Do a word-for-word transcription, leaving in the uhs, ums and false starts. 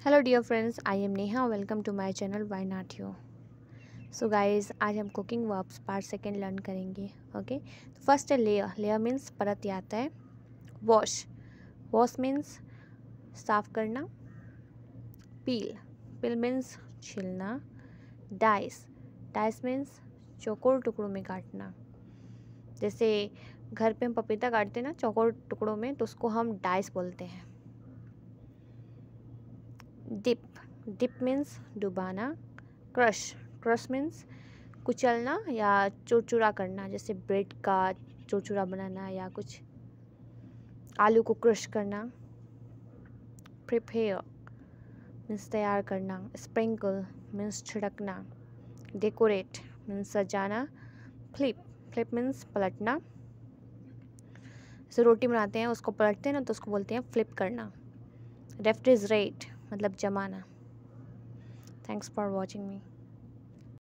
Hello dear friends, I am Neha. Welcome to my channel why not you. So guys, आज हम cooking verbs part second learn करेंगे। Okay, तो first है layer. Layer means परत आता है। वॉश, वॉश मीन्स साफ करना। पील, पील मीन्स छीलना। डाइस, डाइस मीन्स चौकोर टुकड़ों में काटना। जैसे घर पे हम पपीता काटते हैं ना चौकोर टुकड़ों में, तो उसको हम डाइस बोलते हैं। डिप, डिप मीन्स डुबाना। क्रश, क्रश मीन्स कुचलना या चुरचुरा करना, जैसे ब्रेड का चुरचुरा बनाना या कुछ आलू को क्रश करना। प्रिपेयर मीन्स तैयार करना। स्प्रिंकल मीन्स छिड़कना। डेकोरेट मीन्स सजाना। फ्लिप, फ्लिप मीन्स पलटना। जैसे रोटी बनाते हैं उसको पलटते हैं ना, तो उसको बोलते हैं फ्लिप करना। रेफ्रिजरेट मतलब जमाना। Thanks for watching me.